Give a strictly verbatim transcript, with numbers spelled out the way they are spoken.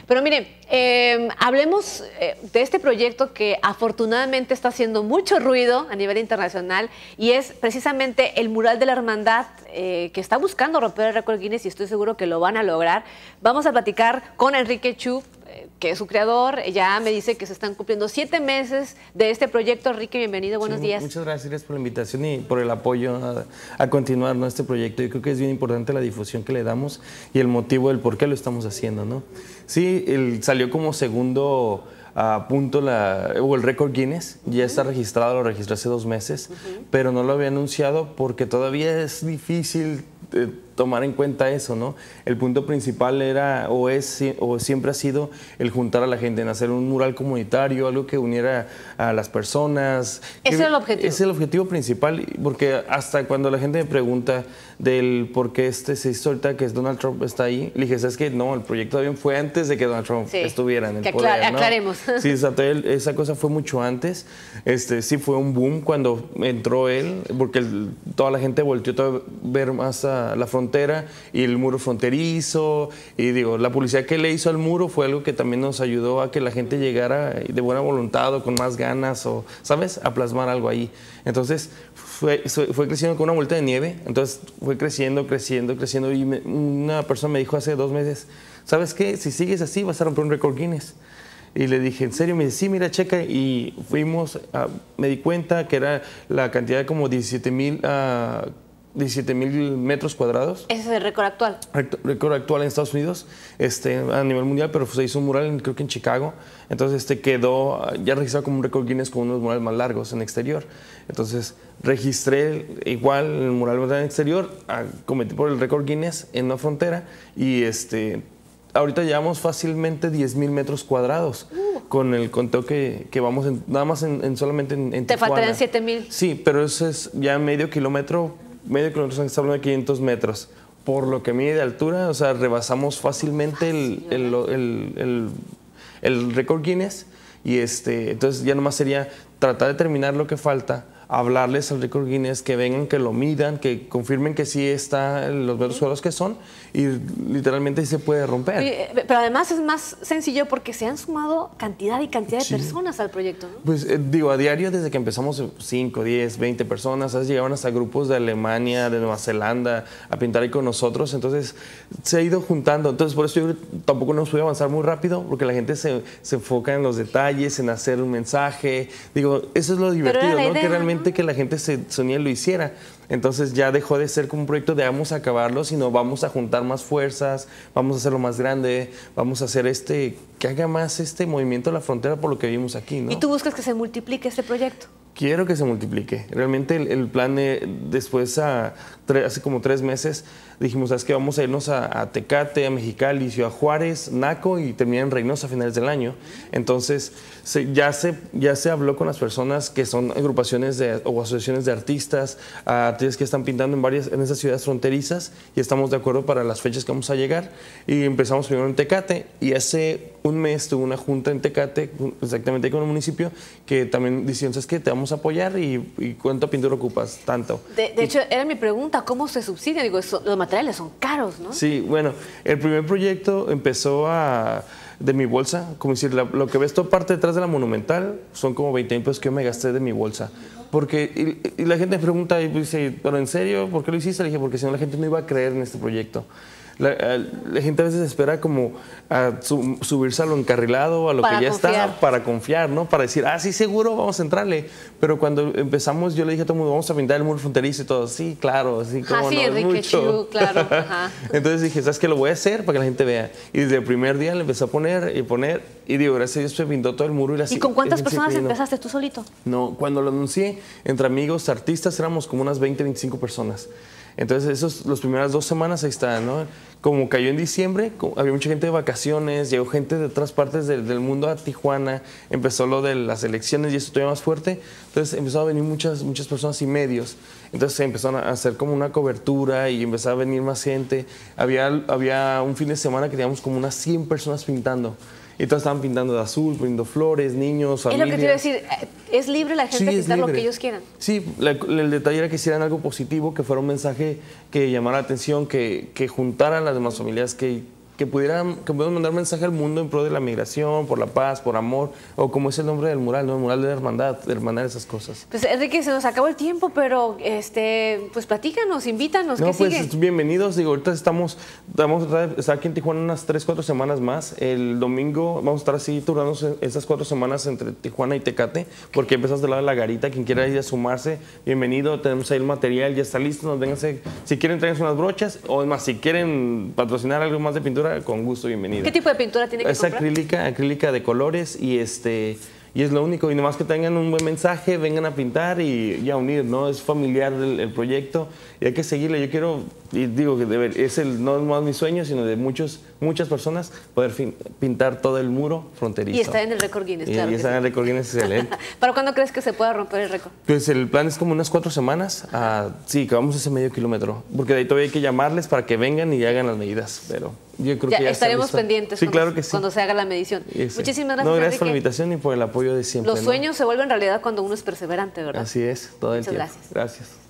Pero mire, eh, hablemos eh, de este proyecto que afortunadamente está haciendo mucho ruido a nivel internacional y es precisamente el mural de la hermandad eh, que está buscando romper el récord Guinness y estoy seguro que lo van a lograr. Vamos a platicar con Enrique Chu, eh, que es su creador. Ya me dice que se están cumpliendo siete meses de este proyecto. Enrique, bienvenido, buenos sí, días. Muchas gracias por la invitación y por el apoyo a, a continuar, ¿no?, este proyecto. Yo creo que es bien importante la difusión que le damos y el motivo del por qué lo estamos haciendo, ¿no? Sí, el, salió como segundo a punto la, o el récord Guinness, ya está registrado, lo registré hace dos meses, uh-huh. pero no lo había anunciado porque todavía es difícil eh, tomar en cuenta eso, ¿no? El punto principal era, o es, o siempre ha sido el juntar a la gente, en hacer un mural comunitario, algo que uniera a las personas. Ese es el objetivo. Es el objetivo principal, porque hasta cuando la gente me pregunta del por qué este se hizo ahorita que Donald Trump está ahí, le dije, ¿sabes qué? No, el proyecto bien fue antes de que Donald Trump sí. estuviera en el que poder, aclar, ¿no? Aclaremos. Sí, exacto, esa cosa fue mucho antes. Este, sí fue un boom cuando entró él, porque el, toda la gente volteó a ver más a la frontera y el muro fronterizo, y digo, la publicidad que le hizo al muro fue algo que también nos ayudó a que la gente llegara de buena voluntad o con más ganas, o, ¿sabes?, a plasmar algo ahí. Entonces, fue, fue creciendo con una vuelta de nieve, entonces fue creciendo, creciendo, creciendo, y me, una persona me dijo hace dos meses, ¿sabes qué? Si sigues así vas a romper un récord Guinness. Y le dije, ¿en serio? Me dice, sí, mira, checa. Y fuimos, a, me di cuenta que era la cantidad de como diecisiete mil metros cuadrados. Ese es el récord actual. Récord actual en Estados Unidos, este, a nivel mundial, pero se hizo un mural, en, creo que en Chicago. Entonces este quedó ya registrado como un récord Guinness con unos murales más largos en exterior. Entonces registré igual el mural en exterior, a, cometí por el récord Guinness en una frontera y este... Ahorita llevamos fácilmente diez mil metros cuadrados uh. con el conteo que, que vamos en, nada más en, en solamente en, en Te Tijuana. faltarían siete mil. Sí, pero eso es ya medio kilómetro, medio kilómetro, estamos hablando de quinientos metros. Por lo que mide de altura, o sea, rebasamos fácilmente el, el, el, el, el récord Guinness y este, entonces ya nomás sería tratar de terminar lo que falta, hablarles al récord Guinness, que vengan, que lo midan, que confirmen que sí está en los metros cuadrados que son y literalmente sí se puede romper. Oye, pero además es más sencillo porque se han sumado cantidad y cantidad de sí. personas al proyecto, ¿no? Pues eh, digo, a diario desde que empezamos cinco, diez, veinte personas, ¿sabes? Llegaban hasta grupos de Alemania, de Nueva Zelanda a pintar ahí con nosotros, entonces se ha ido juntando, entonces por eso yo tampoco nos pude avanzar muy rápido porque la gente se, se enfoca en los detalles, en hacer un mensaje, digo, eso es lo divertido, ¿no? Idea, que realmente ¿no? que la gente se, se uniera y lo hiciera. Entonces ya dejó de ser como un proyecto de vamos a acabarlo, sino vamos a juntar más fuerzas, vamos a hacerlo más grande, vamos a hacer este, que haga más este movimiento de la frontera por lo que vimos aquí, ¿no? ¿Y tú buscas que se multiplique este proyecto? Quiero que se multiplique. Realmente el, el plan de, después, a, tre, hace como tres meses, dijimos, ¿sabes qué? Vamos a irnos a, a Tecate, a Mexicali, Ciudad Juárez, Naco y terminar en Reynosa a finales del año. Entonces, se, ya, se, ya se habló con las personas que son agrupaciones de, o asociaciones de artistas, artistas que están pintando en varias en esas ciudades fronterizas y estamos de acuerdo para las fechas que vamos a llegar. Y empezamos primero en Tecate y hace un mes tuve una junta en Tecate, exactamente con el municipio, que también decían, ¿sabes qué? Te vamos a apoyar y, y ¿cuánto pintura ocupas? Tanto. De, de hecho, era mi pregunta, ¿cómo se subsidia? Digo, eso, los materiales son caros, ¿no? Sí, bueno, el primer proyecto empezó a, de mi bolsa, como decir, la, lo que ves toda parte detrás de la Monumental son como veinte mil pesos que yo me gasté de mi bolsa. Porque, y, y la gente me pregunta, y dice, ¿pero en serio? ¿Por qué lo hiciste? Le dije, porque si no la gente no iba a creer en este proyecto. La, la gente a veces espera como a su, subirse a lo encarrilado, a lo para que ya confiar. está, para confiar, ¿no? Para decir, ah, sí, seguro, vamos a entrarle. Pero cuando empezamos, yo le dije a todo el mundo, vamos a pintar el muro fronterizo y todo. Sí, claro, sí, como ah, sí, no, Enrique mucho. Chu, claro. Ajá. Entonces dije, ¿sabes qué? Lo voy a hacer para que la gente vea. Y desde el primer día le empecé a poner y poner. Y digo, gracias a Dios se pintó todo el muro. Y, la, ¿Y con cuántas personas disciplina. empezaste tú solito? No, cuando lo anuncié, entre amigos, artistas, éramos como unas veinte, veinticinco personas. Entonces, esos, las primeras dos semanas ahí está, ¿no? Como cayó en diciembre, había mucha gente de vacaciones, llegó gente de otras partes del, del mundo a Tijuana, empezó lo de las elecciones y eso todavía más fuerte. Entonces, empezó a venir muchas, muchas personas y medios. Entonces, se empezaron a hacer como una cobertura y empezó a venir más gente. Había, había un fin de semana que teníamos como unas cien personas pintando. Y todos estaban pintando de azul, poniendo flores, niños, familias. Es lo que te iba a decir, es libre la gente sí, a pintar libre. lo que ellos quieran. Sí, la, el detalle era que hicieran algo positivo, que fuera un mensaje que llamara la atención, que, que juntara a las demás familias, que que pudieran, que pudieran mandar mensaje al mundo en pro de la migración, por la paz, por amor, o como es el nombre del mural, ¿no? El mural de la hermandad, de hermandad esas cosas. Pues Enrique, se nos acabó el tiempo, pero este, pues platícanos, invítanos, No, ¿qué pues sigue? bienvenidos, digo, ahorita estamos, vamos a estar aquí en Tijuana unas tres, cuatro semanas más. El domingo vamos a estar así turnándose esas cuatro semanas entre Tijuana y Tecate, porque empezamos del lado de la garita, quien quiera ir a sumarse, bienvenido, tenemos ahí el material, ya está listo, nos vénganse, si quieren traerse unas brochas, o es más, si quieren patrocinar algo más de pintura, con gusto, bienvenido. ¿Qué tipo de pintura tiene que es comprar? acrílica, acrílica de colores y este y es lo único, y nomás que tengan un buen mensaje, vengan a pintar y, y a unir, ¿no? Es familiar el, el proyecto y hay que seguirle. Yo quiero, y digo que de ver, es el, no es más mi sueño, sino de muchos, muchas personas poder fin, pintar todo el muro fronterizo. Y está en el récord Guinness, y, claro. Y que está sí. en el récord Guinness, excelente. ¿Para cuándo crees que se pueda romper el récord? Pues el plan es como unas cuatro semanas. Uh, sí, que vamos a ese medio kilómetro. Porque de ahí todavía hay que llamarles para que vengan y hagan las medidas. Pero yo creo ya, que ya estaremos está pendientes sí, cuando, claro que sí. cuando se haga la medición. Ese. Muchísimas gracias, No, gracias Enrique. por la invitación y por el apoyo de siempre. Los ¿no? sueños se vuelven realidad cuando uno es perseverante, ¿verdad? Así es, todo el Muchas tiempo. gracias. Gracias.